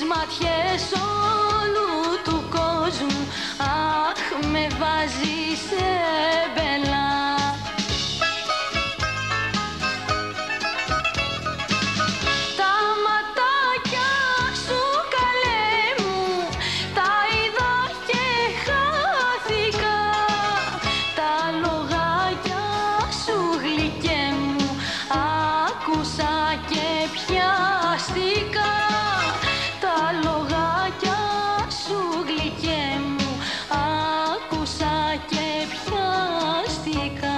μάτιες όλου του κόσμου, αχ, με βάζει σε μπελά. Τα ματάκια σου καλέ μου, τα είδα και χάθηκα. Τα λογάκια σου γλυκέ μου, άκουσα και πιάστηκα. Τα λογάκια σου γλυκέ μου, άκουσα και πιάστηκα.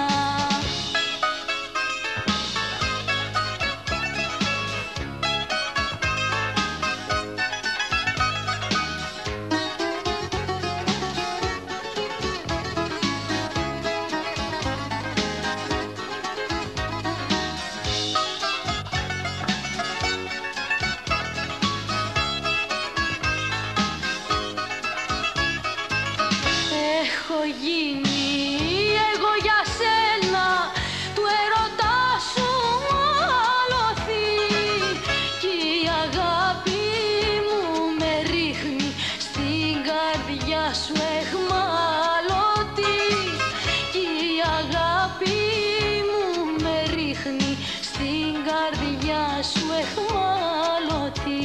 Έχω γίνει εγώ για σένα του έρωτα σου μαλωθεί, κι η αγάπη μου με ρίχνει στην καρδιά σου εχμαλωτή, κι η αγάπη μου με ρίχνει στην καρδιά σου εχμαλωτή.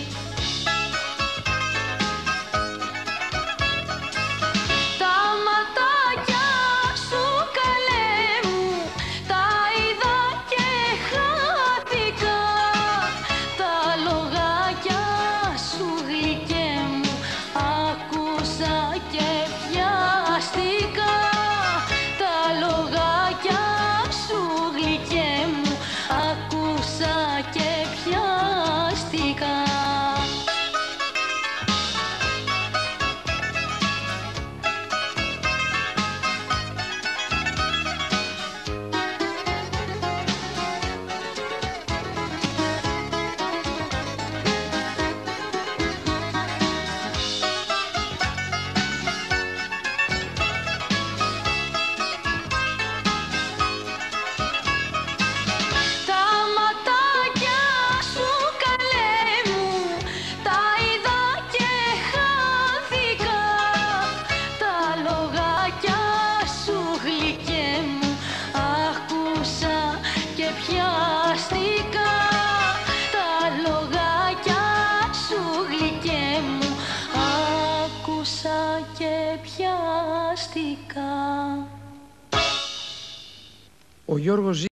Πιάστηκα, τα λογάκια σου γλυκέ μου, άκουσα και πιάστηκα. Ο Γιώργος